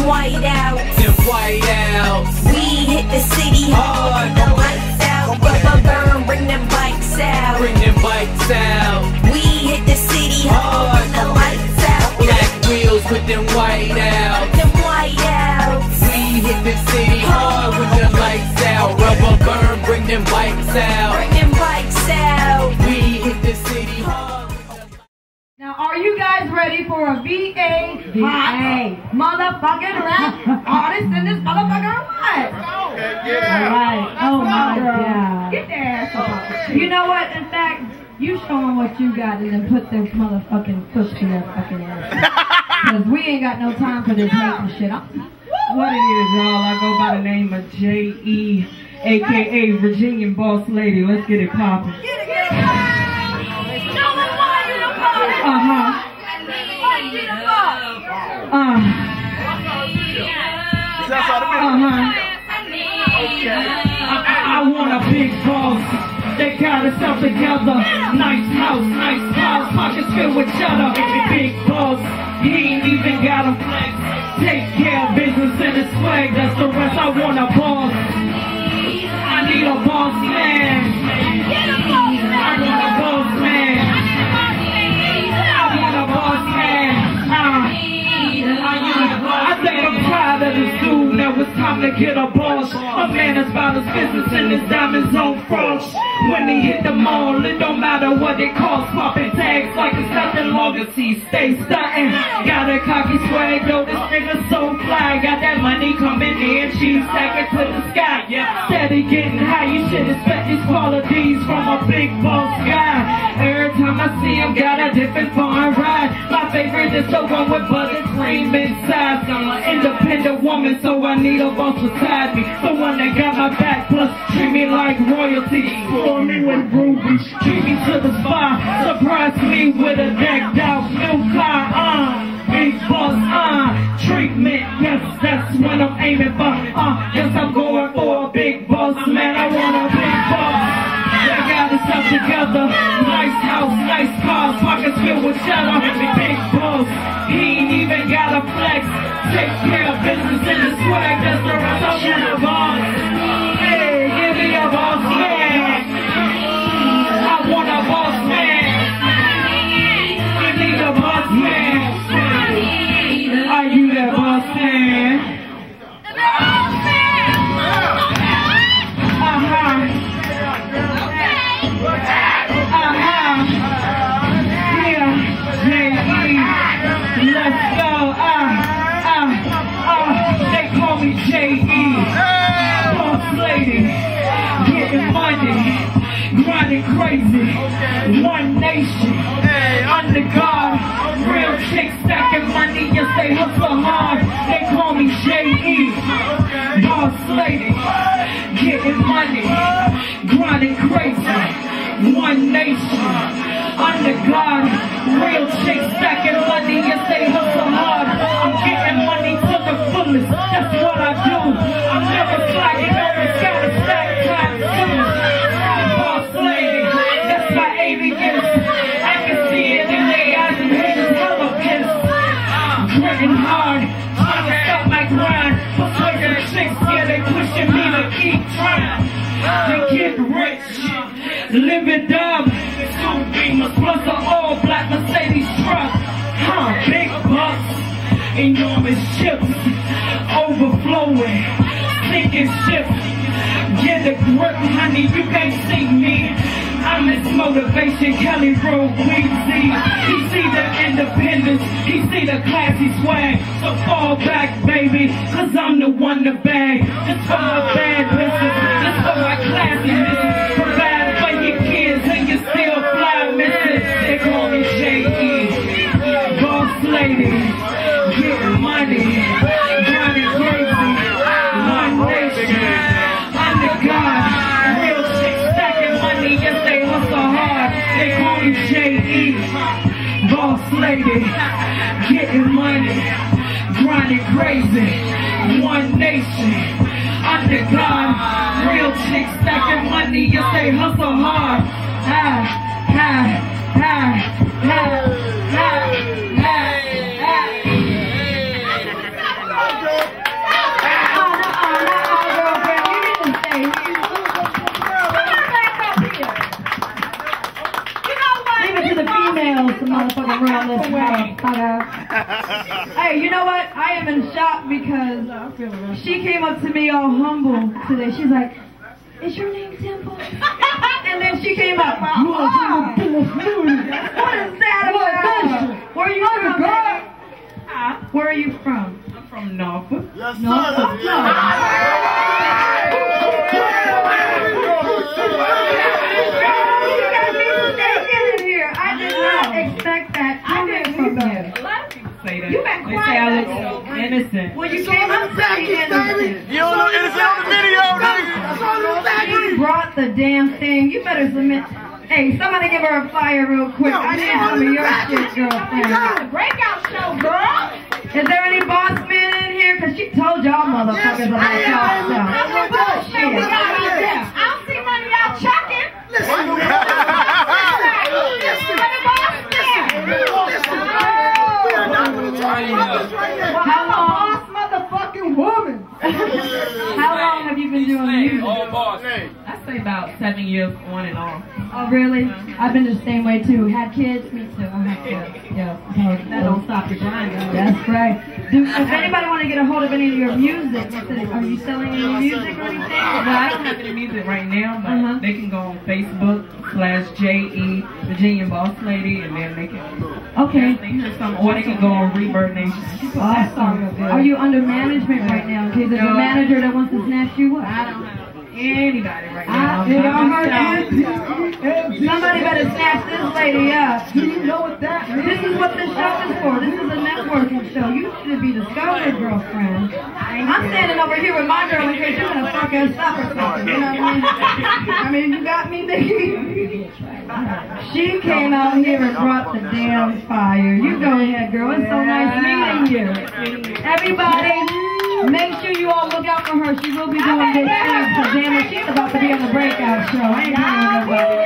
white out. Them white outs. We hit the city hard, the lights out. Rubber burn, bring them bikes out. Bring them bikes out. We hit the city hard, the lights out. Black wheels with them white outs. Them white outs. We hit the city hard with the lights out. Rubber burn, bring them bikes out. Bring them bikes out. We hit the city hard. Now, are you guys ready for a VA motherfucking rap artist in this motherfucker or what? Yeah. Alright. Oh my God. Get their ass up. You know what? In fact, you show them what you got and then put their motherfucking foot to their fucking ass. Because we ain't got no time for this hating shit. What it is, y'all? I go by the name of J.E., a.k.a. Virginian Boss Lady. Let's get it poppin'. Get it, get it. I want a big boss that got itself together. Nice house, nice cars, pockets filled with cheddar. Big boss, he ain't even got a flex. Take care of business and his swag, that's the rest. I want a boss. I need a boss man. I want a boss man. I want a boss man. I think I'm proud of this dude. Now it's time to get a boss. A man is about his business and his diamonds on frost. When he hit the mall, it don't matter what it costs. Popping tags like it's nothing long as he stays stunting. Got a cocky swag, though this nigga so fly. Got that money coming in, cheese stacking to the sky. Steady getting high, you should expect these qualities from a big boss guy. Every time I see him, got a different foreign ride. My favorite is the one with buttercream inside. I'm an independent woman, so I need a boss beside me. The one that got my back, plus treat me like royalty. Pour me with rubies, treat me to the spot. Surprise me with a decked out new car. Big boss, treatment, yes, that's what I'm aiming for. Yes, I'm going for a big boss, man. I want a big boss. They got himself together. Nice house, nice cars, pockets filled with cheddar. Big boss, he ain't even got a flex. Take care of business in the swag, that's the rest. I want a boss. Hey, give me a boss man. I want a boss man. I need a boss man. Are you that boss man? Let's go. They call me J.E. Boss lady, getting money, grinding crazy. One nation, under God, real chicks stacking money. Yes, they hustle hard. They call me J.E. Boss lady, getting money, grinding crazy. One nation, under God, real chicks stacking money. Yes, they hustle hard. I'm getting money to the fullest. That's what I do. I'm never slacking, always gotta stack time soon. Boss lady, that's my alias. I can see it in their eyes and haters hella pissed. Gritting hard, trying to stop my grind. Persuading chicks, yeah, they pushing me to keep trying. To get rich, living dumb. Two Beamers plus an all-black Mercedes truck. Big bucks, enormous chips, overflowing, sinking ships. Get a grip, honey, you can't see me. I'm his motivation, Kelly Road, Weezy. He see the independence, he see the classy swag. So fall back, baby, cause I'm the one to bag. Just for my bad business, just for my classy business. Provide for your kids and you still fly, missus. They call me J.E. Boss lady, getting money, grinding crazy. One nation, under God, real chicks stacking money. Yes, they hustle hard. They call me J.E. Boss lady, getting money, grinding crazy. One nation, under God, real chicks stacking money. Yes, they hustle hard. motherfucking run this motherfucker. Hey, you know what? I am in shock because she came up to me all humble today. She's like, "Is your name Temple?" And then she came up. What is that about? Where are you from? Where are you from? I'm from Norfolk. Yes, Norfolk. I did not expect that coming from you. A lot of people say that. You been They quiet. say I look so innocent. Well, you came up to me innocent. You don't look innocent on the video, nigga. That's all I'm saying. You brought the damn thing. You better submit. Hey, somebody give her a flyer real quick. I need some of your shit, girlfriend. Breakout show, girl. Is there any boss men in here? Because she told y'all motherfuckers about y'all stuff. I don't see none of y'all chucking. How long? Motherfucking woman. How long have you been doing music? I say about 7 years on and off. Oh, really? I've been the same way too. Had kids? Me too. I had kids. Yeah. That don't stop your grind. That's right. If anybody want to get a hold of any of your music, are you selling any music or anything? Well, I don't have any music right now, but they can go on Facebook/JE Virginia Boss Lady, and then they can Okay. or they can go on Rebirth Nation. Awesome. Are you under management right now? In case there's a manager that wants to snatch you up. I don't have anybody right now. Somebody better snatch this lady up. Do you know what that means? This is what this show is for. This is a networking show. You should be discovered, girlfriend. I'm standing over here with my girl in case you're gonna fuck us up or something. You know what I mean? I mean, you got me, Nikki. She came out here and brought the damn fire. You go ahead, girl. It's so nice meeting you. Everybody, make sure you all look out for her. She will be doing big things. So damn it, she's about to be on the breakout show. I ain't playing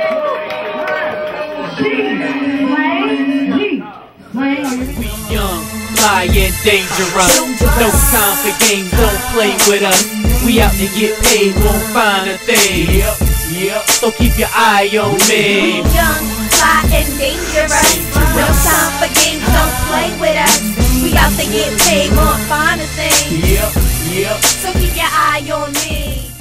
nobody. Slay. We young, fly and dangerous. No time for games, don't play with us. We out to get paid, won't find a thing. Yep. So keep your eye on me. Young, fly, and dangerous. No time for games, don't play with us. We out to get paid, won't find a thing. Yep. So keep your eye on me.